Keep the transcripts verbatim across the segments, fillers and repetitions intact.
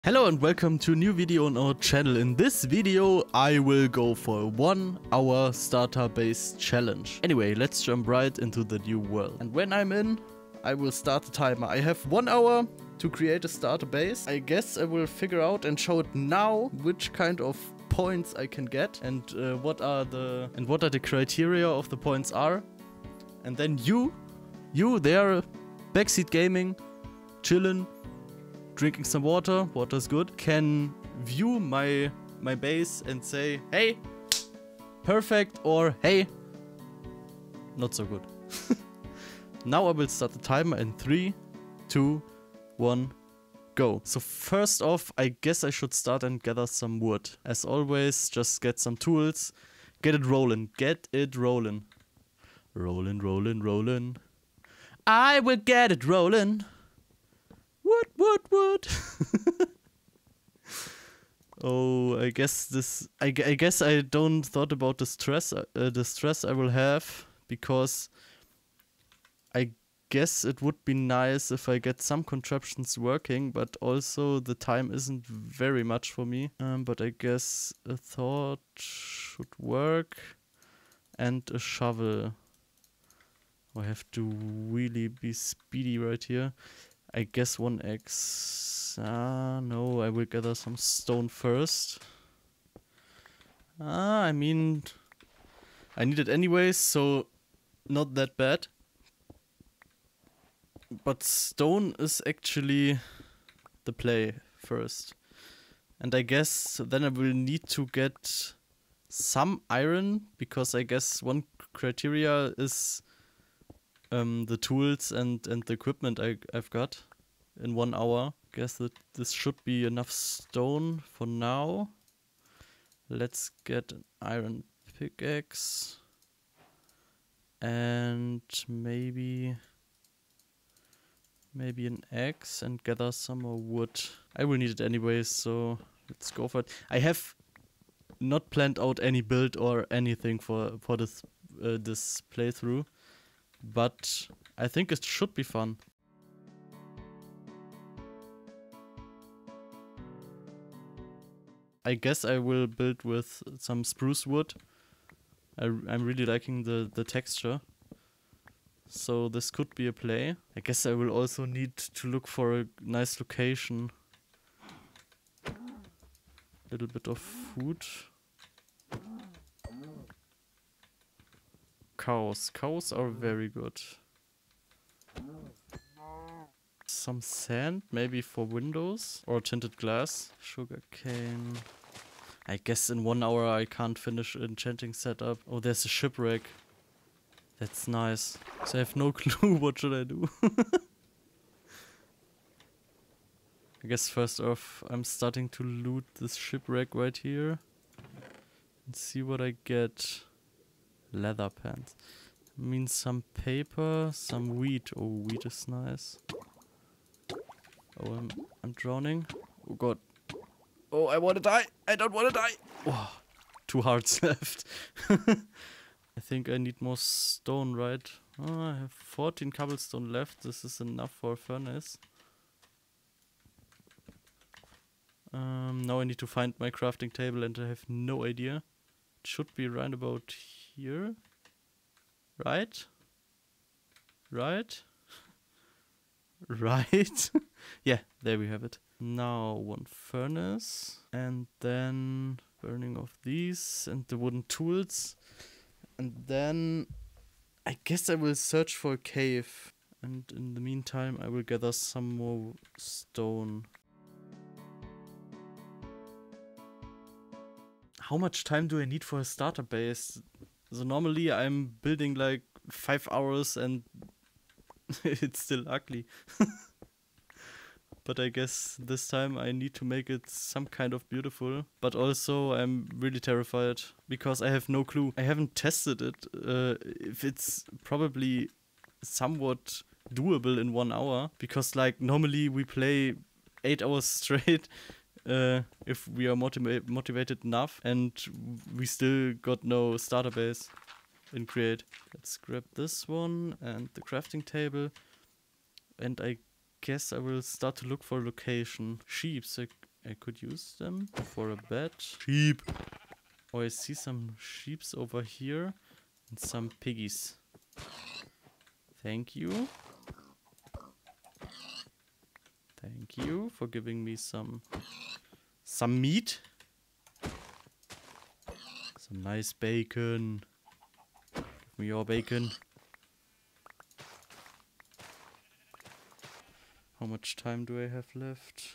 Hello and welcome to a new video on our channel. In this video I will go for a one hour starter base challenge. Anyway, let's jump right into the new world. And when I'm in, I will start the timer. I have one hour to create a starter base. I guess I will figure out and show it now which kind of points I can get and uh, what are the and what are the criteria of the points are. And then you, you there, backseat gaming, chillin', drinking some water, water's good, can view my my base and say, hey, perfect, or hey, not so good. Now I will start the timer in three, two, one, go. So first off, I guess I should start and gather some wood. As always, just get some tools, get it rolling, get it rolling. Rollin', rollin', rollin'. I will get it rolling. Wood, wood, wood. Oh, I guess this. I, I guess I don't thought about the stress. Uh, the stress I will have, because I guess it would be nice if I get some contraptions working, but also the time isn't very much for me. Um, but I guess a thought should work, and a shovel. I have to really be speedy right here. I guess one X. Ah, no, I will gather some stone first. Ah, I mean, I need it anyways, so not that bad. But stone is actually the play first. And I guess then I will need to get some iron, because I guess one criteria is Um, the tools and, and the equipment I, I've got in one hour. Guess that this should be enough stone for now. Let's get an iron pickaxe. And maybe... Maybe an axe and gather some more wood. I will need it anyways, so let's go for it. I have not planned out any build or anything for, for this, uh, this playthrough. But I think it should be fun. I guess I will build with some spruce wood. I, I'm really liking the, the texture. So this could be a play. I guess I will also need to look for a nice location. A little bit of food. Cows. Cows are very good. Some sand, maybe for windows. Or tinted glass. Sugarcane. I guess in one hour I can't finish enchanting setup. Oh, there's a shipwreck. That's nice. So I have no clue what should I do. I guess first off I'm starting to loot this shipwreck right here. And see what I get. Leather pants. Means some paper, some wheat. Oh, wheat is nice. Oh, I'm, I'm drowning. Oh god. Oh, I want to die. I don't want to die. Oh, two hearts left. I think I need more stone, right? Oh, I have fourteen cobblestone left. This is enough for a furnace. Um, now I need to find my crafting table and I have no idea. It should be right about here. Right? Right? Right? Yeah, there we have it. Now one furnace. And then burning of these and the wooden tools. And then I guess I will search for a cave. And in the meantime I will gather some more stone. How much time do I need for a starter base? So normally I'm building like five hours and it's still ugly. But I guess this time I need to make it some kind of beautiful. But also I'm really terrified because I have no clue. I haven't tested it. Uh, if it's probably somewhat doable in one hour. Because like normally we play eight hours straight. Uh, if we are motiva motivated enough, and we still got no starter base in Create. Let's grab this one and the crafting table, and I guess I will start to look for a location. Sheep, so I could use them for a bed. Sheep. Oh, I see some sheeps over here and some piggies. Thank you. Thank you for giving me some some meat. Some nice bacon. Give me your bacon. How much time do I have left?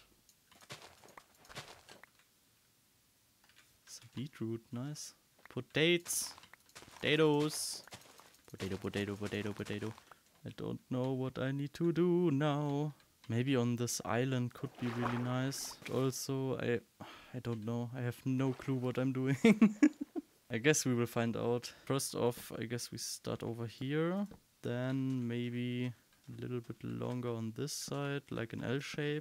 Some beetroot, nice. Potatoes. Potatoes. Potato, potato, potato, potato. I don't know what I need to do now. Maybe on this island could be really nice. Also, I I don't know. I have no clue what I'm doing. I guess we will find out. First off, I guess we start over here. Then maybe a little bit longer on this side, like an L shape.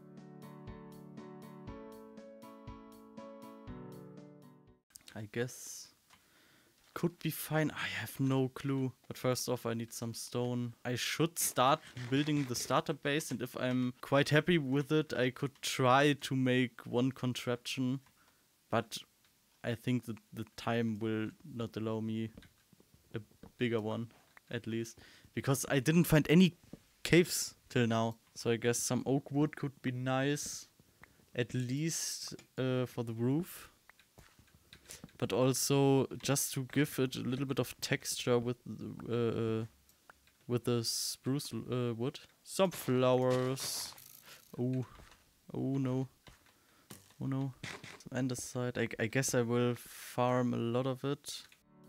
I guess could be fine. I have no clue. But first off, I need some stone. I should start building the starter base, and if I'm quite happy with it, I could try to make one contraption. But I think that the time will not allow me a bigger one, at least. Because I didn't find any caves till now. So I guess some oak wood could be nice. At least uh, for the roof. But also just to give it a little bit of texture with uh, uh, with the spruce uh, wood. Some flowers. Oh, oh no, oh no. Some andesite. I, I guess I will farm a lot of it.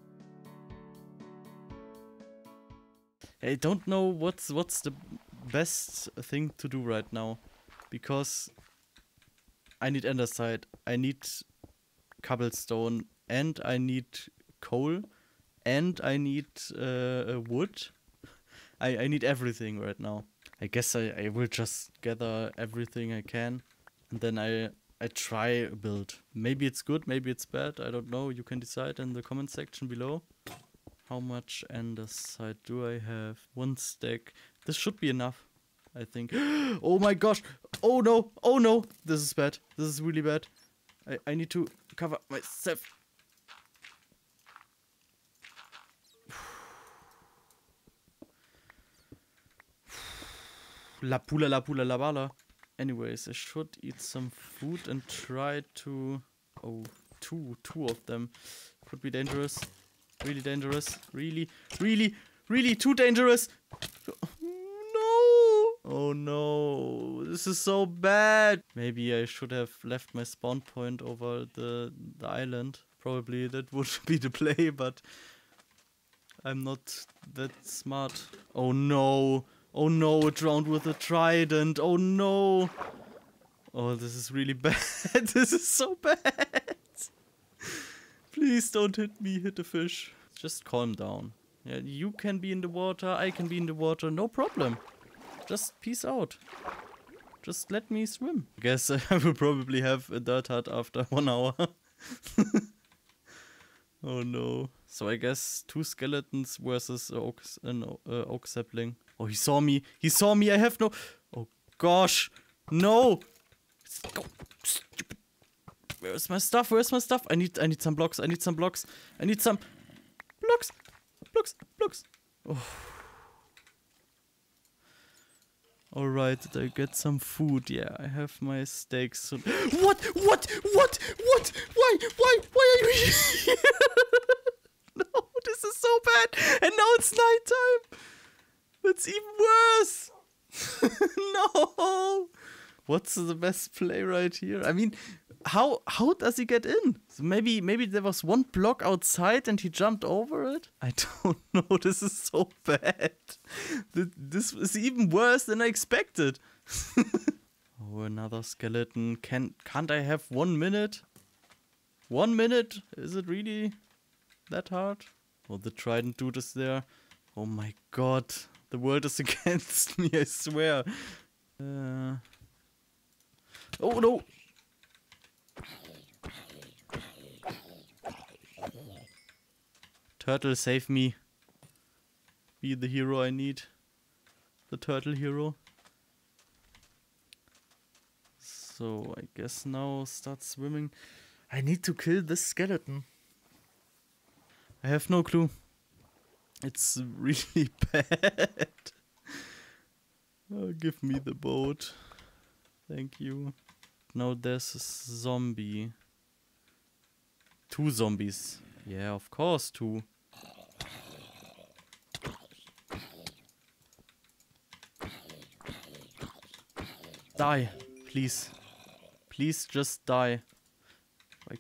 I don't know what's what's the best thing to do right now, because I need andesite. I need cobblestone. And I need coal, and I need uh, wood. I, I need everything right now. I guess I, I will just gather everything I can, and then I I try a build. Maybe it's good, maybe it's bad, I don't know. You can decide in the comment section below. How much andesite do I have? One stack. This should be enough, I think. Oh my gosh! Oh no! Oh no! This is bad. This is really bad. I, I need to cover myself. La pula la pula la bala. Anyways, I should eat some food and try to... Oh, two, two of them. Could be dangerous. Really dangerous. Really, really, really too dangerous. No! Oh no, this is so bad. Maybe I should have left my spawn point over the, the island. Probably that would be the play, but I'm not that smart. Oh no. Oh no, it drowned with a trident. Oh no. Oh, this is really bad. This is so bad. Please don't hit me, hit the fish. Just calm down. Yeah, you can be in the water, I can be in the water, no problem. Just peace out. Just let me swim. I guess I will probably have a dirt hut after one hour. Oh no. So I guess two skeletons versus a oak, an uh, oak sapling. Oh, he saw me. He saw me. I have no... Oh gosh. No. Go. Stupid. Where's my stuff? Where's my stuff? I need I need some blocks. I need some blocks. I need some blocks. Blocks. Blocks. Oh. Alright, did I get some food? Yeah, I have my steaks. So what? What? What? What? Why? Why? Why are you here? No, this is so bad. And now it's nighttime. That's even worse. No. What's the best play right here? I mean, how how does he get in? So maybe maybe there was one block outside and he jumped over it? I don't know. This is so bad. This is even worse than I expected. Oh, another skeleton. Can can't I have one minute? One minute? Is it really that hard? Oh, the trident dude is there. Oh my god. The world is against me, I swear. Uh, oh no! Turtle, save me. Be the hero I need. The turtle hero. So So, I guess now start swimming. I need to kill this skeleton. I have no clue. It's really bad. Oh, give me the boat. Thank you. Now there's a zombie. Two zombies. Yeah, of course, two. Die, please. Please just die. Like.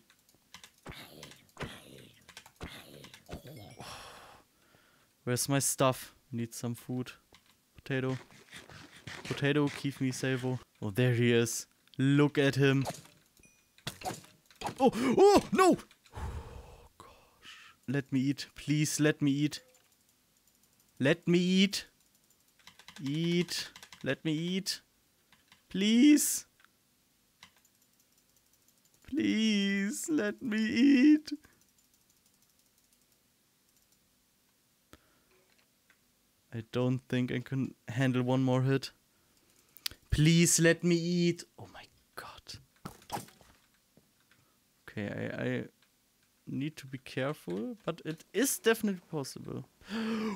Where's my stuff? Need some food. Potato. Potato, keep me safe. Oh, there he is. Look at him. Oh, oh, no! Oh, gosh. Let me eat. Please, let me eat. Let me eat. Eat. Let me eat. Please. Please, let me eat. I don't think I can handle one more hit. Please let me eat. Oh my god. Okay, I, I need to be careful, but it is definitely possible. okay,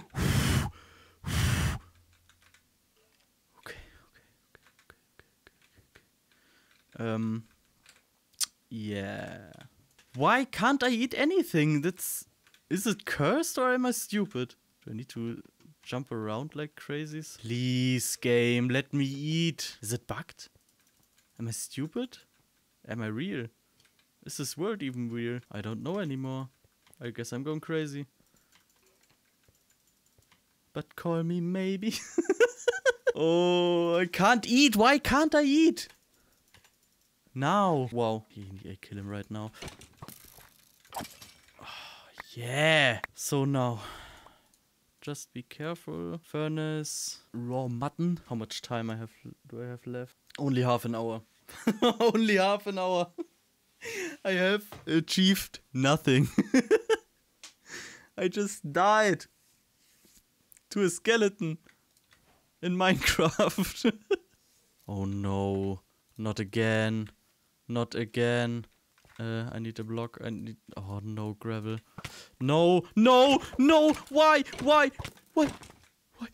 okay, okay, okay, okay, okay, okay. Um, yeah. Why can't I eat anything? That's... Is it cursed or am I stupid? Do I need to jump around like crazies? Please, game, let me eat. Is it bugged? Am I stupid? Am I real? Is this world even real? I don't know anymore. I guess I'm going crazy. But call me maybe. Oh, I can't eat. Why can't I eat? Now. Wow. I kill him right now. Oh, yeah. So now. Just be careful. Furnace. Raw mutton. How much time I have do I have left? Only half an hour. Only half an hour. I have achieved nothing. I just died to a skeleton in Minecraft. Oh no. Not again. Not again. Uh, I need a block. I need... Oh no, gravel. No, no, no! Why? Why? Why? Why?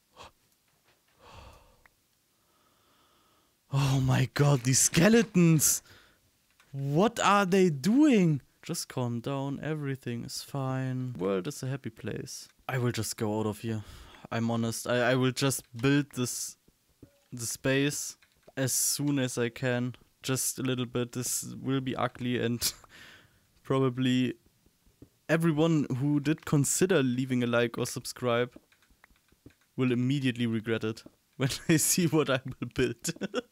Oh my god, these skeletons! What are they doing? Just calm down, everything is fine. World is a happy place. I will just go out of here. I'm honest. I, I will just build this the space as soon as I can. Just a little bit. This will be ugly and probably everyone who did consider leaving a like or subscribe will immediately regret it when they see what I will build.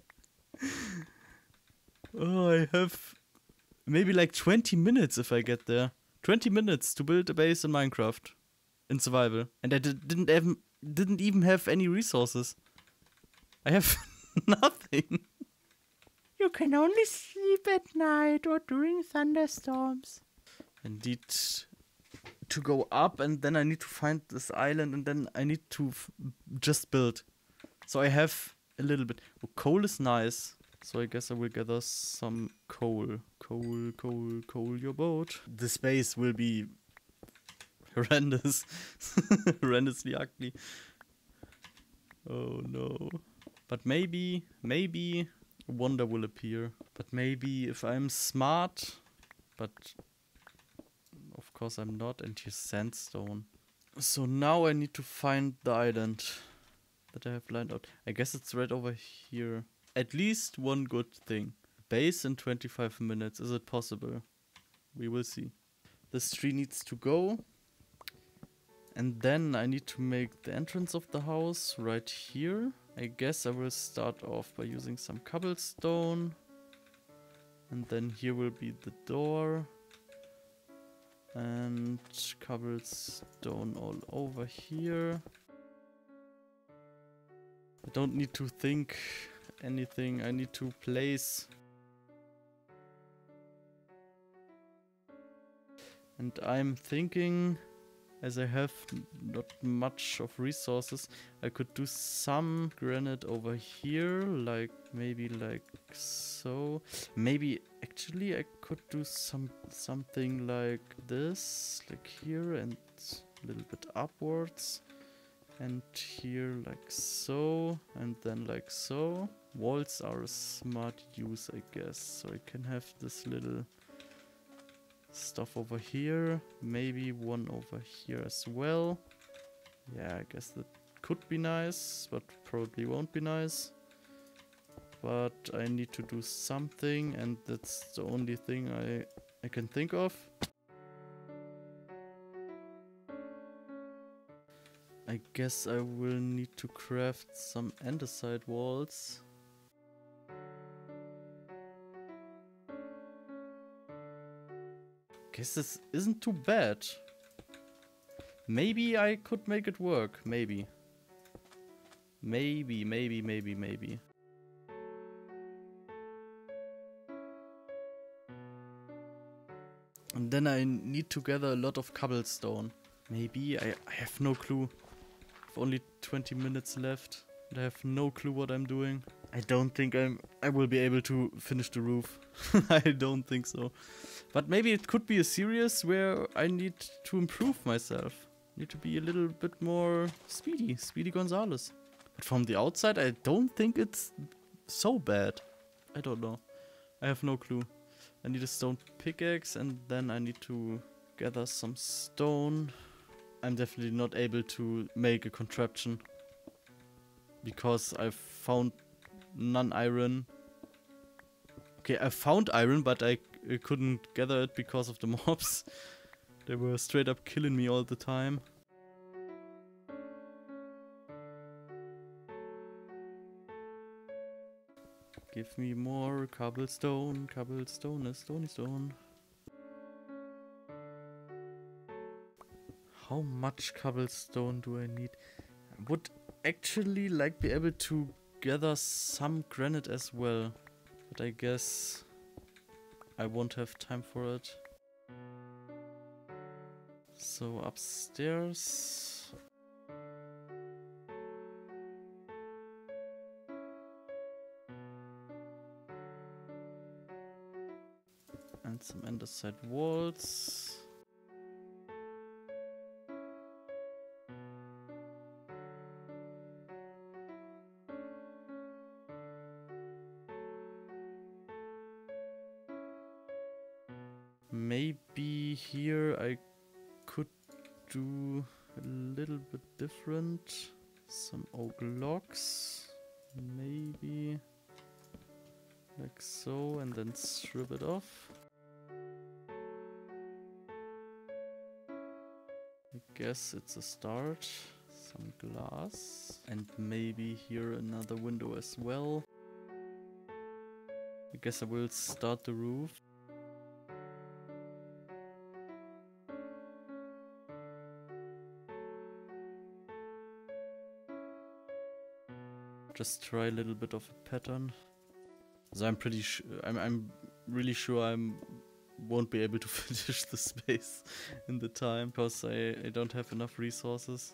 Oh, I have maybe like twenty minutes if I get there. twenty minutes to build a base in Minecraft in survival. And I did, didn't, even, didn't even have any resources. I have nothing. You can only sleep at night or during thunderstorms. I need to go up and then I need to find this island and then I need to f just build. So I have a little bit. Oh, coal is nice. So I guess I will gather some coal. Coal, coal, coal your boat. The space will be horrendous. Horrendously ugly. Oh no. But maybe, maybe... wonder will appear. But maybe if I'm smart, but of course I'm not, and here's sandstone. So now I need to find the island that I have lined out. I guess it's right over here. At least one good thing. Base in twenty-five minutes. Is it possible? We will see. This tree needs to go. And then I need to make the entrance of the house right here. I guess I will start off by using some cobblestone. And then here will be the door. And cobblestone all over here. I don't need to think anything. I need to place. And I'm thinking as I have not much of resources, I could do some granite over here, like maybe like so. Maybe actually I could do some something like this, like here and a little bit upwards. And here like so, and then like so. Walls are a smart use, I guess. So I can have this little stuff over here. Maybe one over here as well. Yeah, I guess that could be nice, but probably won't be nice. But I need to do something, and that's the only thing I, I can think of. I guess I will need to craft some andesite walls. Guess this isn't too bad. Maybe I could make it work. Maybe. Maybe, maybe, maybe, maybe. And then I need to gather a lot of cobblestone. Maybe, I, I have no clue. I've only twenty minutes left. And I have no clue what I'm doing. I don't think I'm I will be able to finish the roof. I don't think so. But maybe it could be a series where I need to improve myself. Need to be a little bit more speedy. Speedy Gonzales. But from the outside I don't think it's so bad. I don't know. I have no clue. I need a stone pickaxe and then I need to gather some stone. I'm definitely not able to make a contraption because I've found none iron. Okay, I found iron, but I, I couldn't gather it because of the mobs. They were straight up killing me all the time. Give me more cobblestone, cobblestone, a stony stone. How much cobblestone do I need? I would actually like be able to gather some granite as well. But I guess I won't have time for it. So upstairs. And some andesite walls. Maybe here I could do a little bit different. Some oak logs. Maybe like so, and then strip it off. I guess it's a start. Some glass. And maybe here another window as well. I guess I will start the roof. Just try a little bit of a pattern. So I'm pretty sure, I'm, I'm really sure I won't be able to finish the space in the time because I, I don't have enough resources.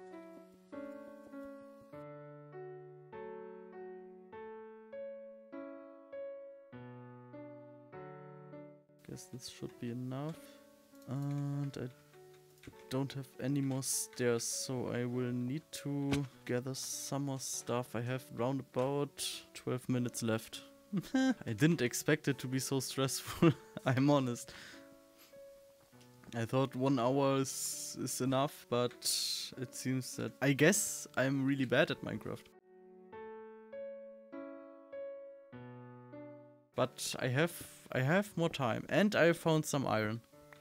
Guess this should be enough. And I don't have any more stairs, so I will need to gather some more stuff. I have round about twelve minutes left. I didn't expect it to be so stressful, I'm honest. I thought one hour is, is enough, but it seems that I guess I'm really bad at Minecraft. But I have I have more time and I found some iron.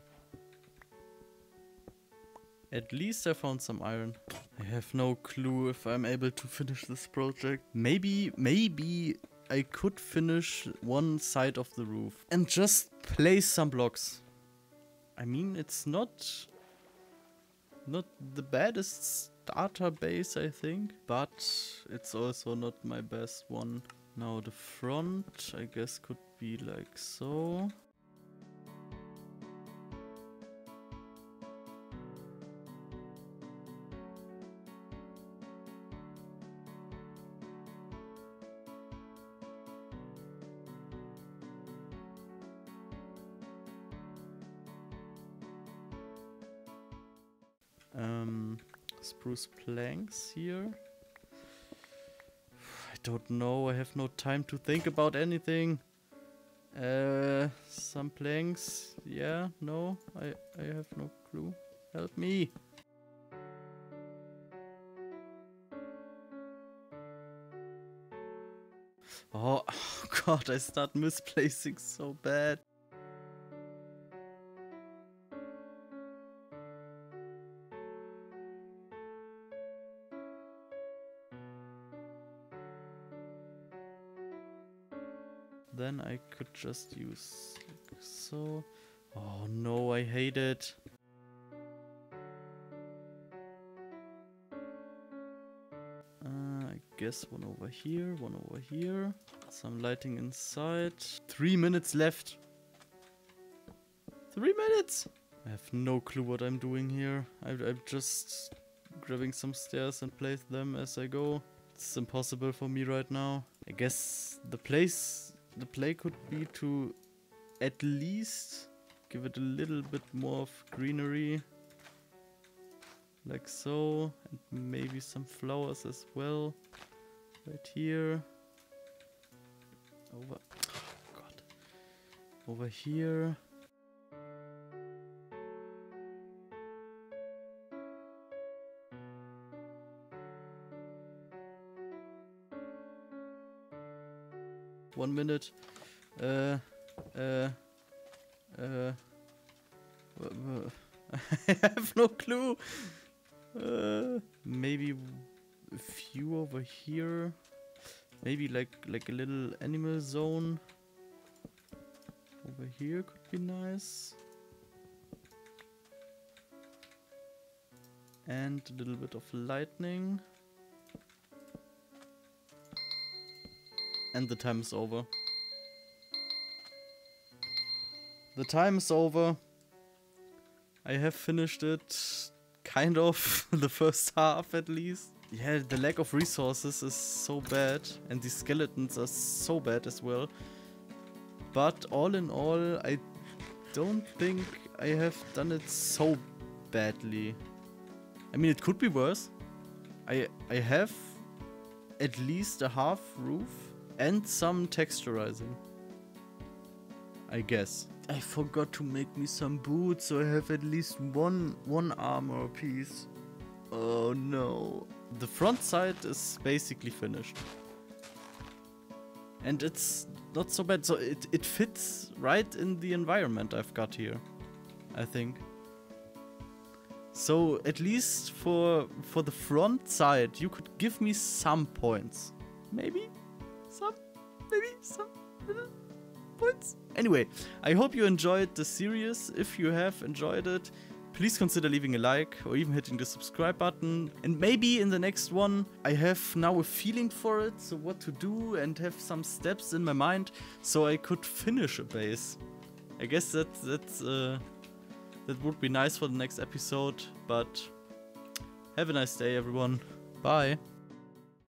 At least I found some iron. I have no clue if I'm able to finish this project. Maybe, maybe I could finish one side of the roof and just place some blocks. I mean, it's not, not the baddest starter base, I think, but it's also not my best one. Now the front, I guess, could be like so. Um, spruce planks here. I don't know, I have no time to think about anything. Uh, some planks, yeah, no, I, I have no clue. Help me. Oh, oh god, I start misplacing so bad. Then I could just use like so. Oh no, I hate it. Uh, I guess one over here, one over here. Some lighting inside. Three minutes left. Three minutes! I have no clue what I'm doing here. I, I'm just grabbing some stairs and place them as I go. It's impossible for me right now. I guess the place, the play could be to at least give it a little bit more of greenery. Like so, and maybe some flowers as well. Right here. Over, oh god. Over here. One minute. Uh, uh, uh, I have no clue. Uh, maybe a few over here. Maybe like like a little animal zone. Over here could be nice. And a little bit of lightning. And the time is over. The time is over. I have finished it. Kind of. The first half at least. Yeah, the lack of resources is so bad. And the skeletons are so bad as well. But all in all, I don't think I have done it so badly. I mean, it could be worse. I, I have at least a half roof. And some texturizing. I guess. I forgot to make me some boots, so I have at least one one armor piece. Oh no. The front side is basically finished. And it's not so bad, so it, it fits right in the environment I've got here, I think. So at least for for the front side, you could give me some points. Maybe? Some, maybe some little points. Anyway, I hope you enjoyed the series. If you have enjoyed it, please consider leaving a like or even hitting the subscribe button. And maybe in the next one, I have now a feeling for it, so what to do, and have some steps in my mind, so I could finish a base. I guess that that's uh, that would be nice for the next episode. But have a nice day, everyone. Bye.